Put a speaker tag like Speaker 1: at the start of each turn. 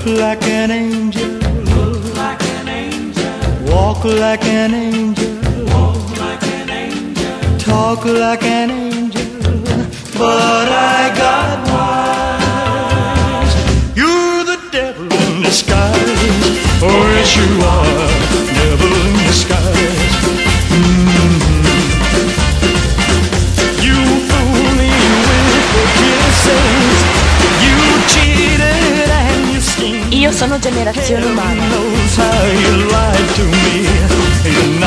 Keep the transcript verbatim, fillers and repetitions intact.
Speaker 1: Look like an angel,
Speaker 2: look like an angel,
Speaker 1: walk like an angel,
Speaker 2: walk like an angel,
Speaker 1: talk like an angel, but I got wise. You're the devil in disguise. Oh yes you are, devil in disguise. Mm-hmm. You fooled me with your kisses. You cheated and you schemed.
Speaker 3: Io sono generazione umana.
Speaker 1: Heaven knows how you lied to me. You